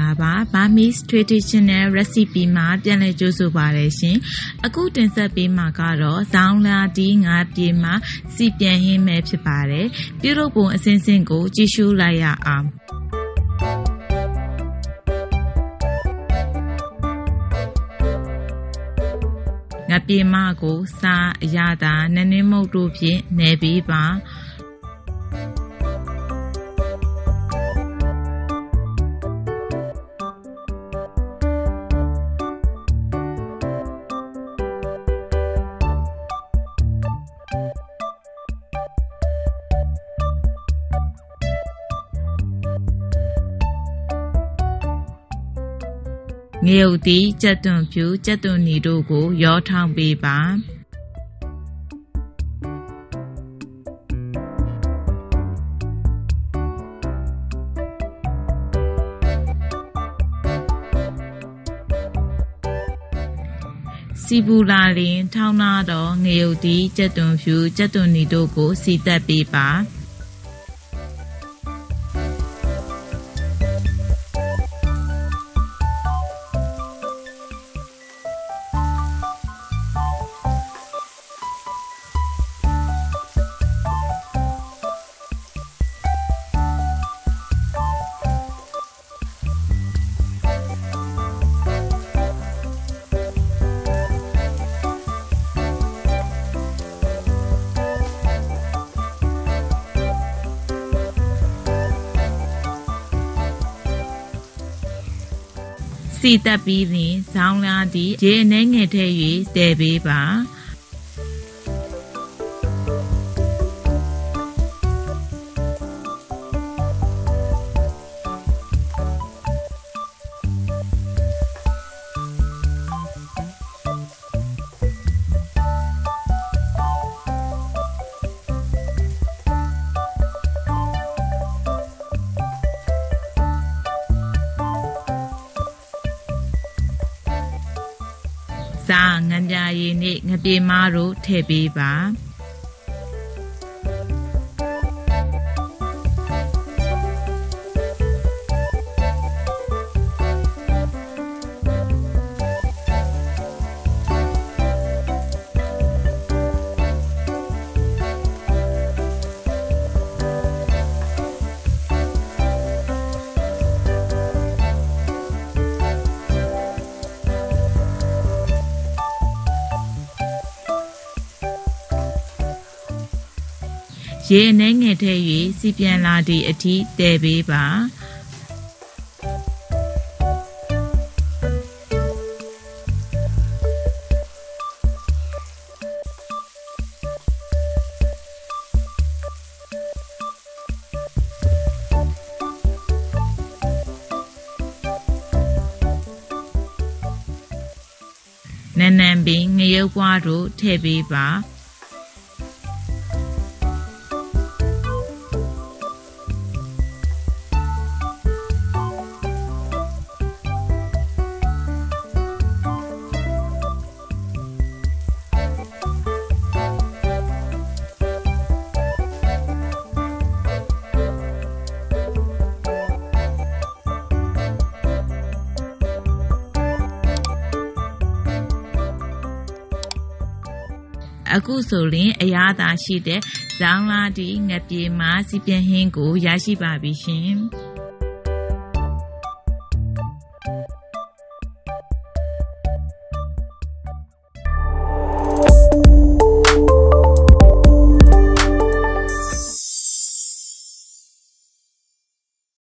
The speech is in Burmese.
လာပါ Burmese traditional recipe မှာပြန်လည်ကြိုးဆိုပါတယ်ရှင်အခုတင်ဆက်ပေးမှာကတော့ဇောင်းလာတီးငါးပြေမှာစီပြန်ဟင်းမဲ့ဖြစ်ပါတယ်ပြုလုပ်ပုံအစဉ်စဉ်ကိုကြည့်ရှုလိုက်ရအောင်ငါပြေမကိုစားအရသာနည်းနည်းမုတ်တို့ဖြင့်နယ်ပေးပါငရုတ်တီးကြက်သွန်ဖြူကြက်သွန်နီတို့ကိုရောထောင်းပေးပါစီပူလာရင်ထောင်းနာတော့ငရုတ်တီးကြက်သွန်ဖြူကြက်သွန်နီတို့ကိုစီတက်ပေးပါစီတက်ပြီးရင်ဇောင်းလာတီရေအနေငယ်ထဲ၍တည်ပေးပါစားငံပြာရည်နဲ့ငပြေမားတို့ထည့်ပေးပါရေအနေငယ်ထဲ၍စီပြန်လာသည့်အထိတည်ပေးပါနန်းနန်းပင်ငရုတ်ပွားတို့ထည့်ပေးပါအခုဆိုရင်အရာသာရှိတဲ့ဇောင်းလာတီငပြေမာစီပြန်ဟင်းကိုရရှိပါပြီရှင်